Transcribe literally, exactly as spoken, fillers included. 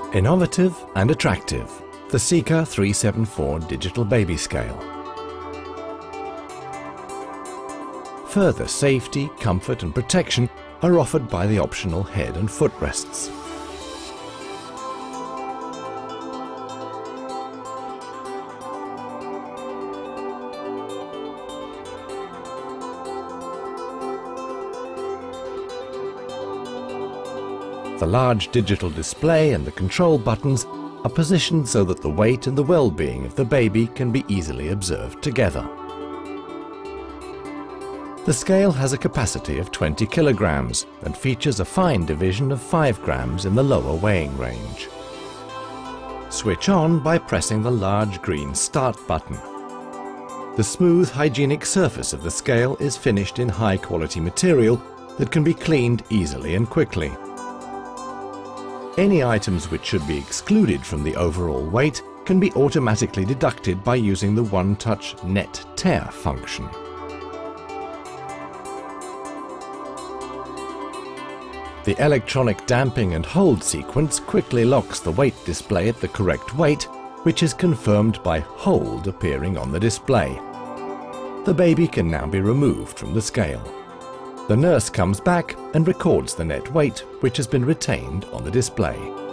Innovative and attractive, the Sika three seventy-four Digital Baby Scale. Further safety, comfort and protection are offered by the optional head and footrests. The large digital display and the control buttons are positioned so that the weight and the well-being of the baby can be easily observed together. The scale has a capacity of twenty kilograms and features a fine division of five grams in the lower weighing range. Switch on by pressing the large green Start button. The smooth, hygienic surface of the scale is finished in high-quality material that can be cleaned easily and quickly. Any items which should be excluded from the overall weight can be automatically deducted by using the one-touch net tear function. The electronic damping and hold sequence quickly locks the weight display at the correct weight, which is confirmed by hold appearing on the display. The baby can now be removed from the scale. The nurse comes back and records the net weight, which has been retained on the display.